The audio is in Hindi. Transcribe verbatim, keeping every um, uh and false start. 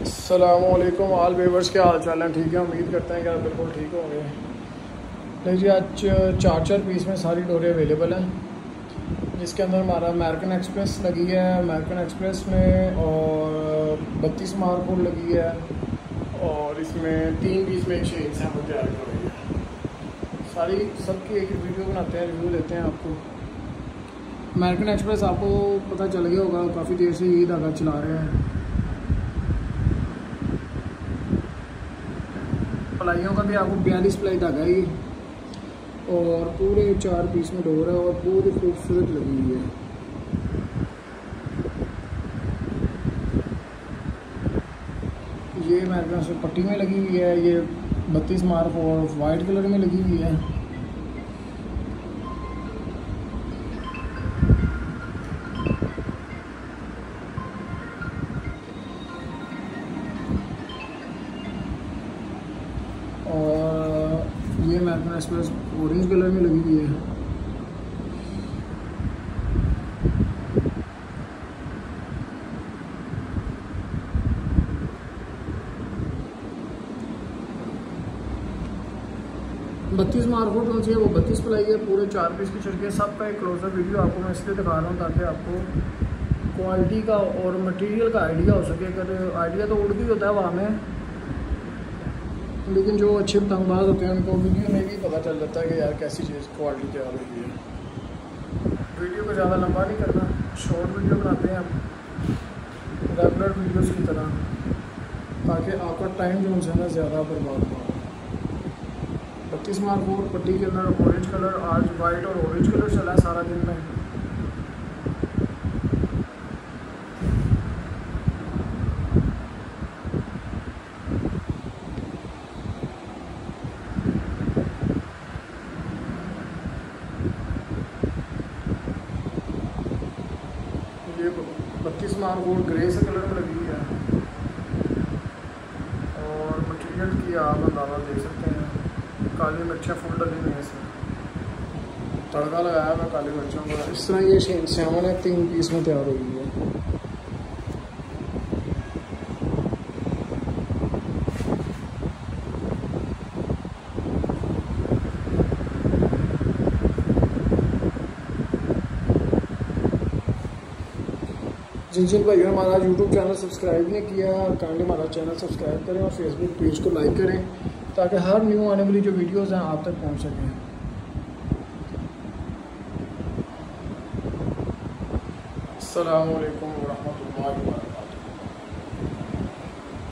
अस्सलामुअलैकुम आल व्यूअर्स, क्या हाल चाल है? ठीक है, उम्मीद करते हैं कि आप बिल्कुल ठीक होंगे। नहीं जी, आज चार चार पीस में सारी डोरें अवेलेबल हैं, जिसके अंदर हमारा अमेरिकन एक्सप्रेस लगी है, अमेरिकन एक्सप्रेस में और बत्तीस मार्कोड लगी है और इसमें तीन पीस में एक शेड्स हैं वो तैयार कर रही है। सारी सबकी एक वीडियो बनाते हैं, रिव्यू देते हैं आपको। अमेरिकन एक्सप्रेस आपको पता चल गया होगा, काफ़ी देर से यही धागा चला रहे हैं। प्लाइयों का भी आपको बयालीस प्लाई धागा है और पूरे चार पीस में डोर है और पूरी खूबसूरत लगी हुई है। ये मेरे पास पट्टी में लगी हुई है, ये बत्तीस मार्क और वाइट कलर में लगी हुई है। और ये अमेरिकन एक्सप्रेस ऑरेंज कलर में लगी हुई है। बत्तीस मार्कोड कौन सी है? वो बत्तीस प्लाई है, पूरे चार पीस की चढ़ के। सब का एक क्लोजर वीडियो आपको मैं इसलिए दिखा रहा हूँ ताकि आपको क्वालिटी का और मटेरियल का आइडिया हो सके। अगर आइडिया तो उड़ भी होता है वहाँ में, लेकिन जो अच्छे पतंगबाज होते हैं उनको वीडियो में भी पता चल जाता है कि यार कैसी चीज़ क्वालिटी तैयार हुई है। वीडियो को ज़्यादा लंबा नहीं करना, शॉर्ट वीडियो बनाते हैं हम रेगुलर वीडियोस की तरह, ताकि आपका टाइम जो है ना ज़्यादा बर्बाद ना हो। बत्तीस मार्कोड पट्टी के अंदर ऑरेंज कलर, आज वाइट और ऑरेंज कलर चला है सारा दिन में। ये बत्तीस मार्कोड ग्रे से कलर में लगी है और मटेरियल की आप अंदाज़ा देख सकते हैं। काली मिर्चें फुल डली हुई हैं, इसमें तड़का लगाया मैं काली मिर्चों का। इस तरह ये सेवन है, तीन पीस में तैयार हुई है। जिन जिन भाइयों ने हमारा यूट्यूब चैनल सब्सक्राइब नहीं किया, काइंडली हमारा चैनल सब्सक्राइब करें और फेसबुक पेज को लाइक करें ताकि हर न्यू आने वाली जो वीडियोज़ हैं आप तक पहुंच सकें। अस्सलामु अलैकुम व रहमतुल्लाहि व बरकातहू।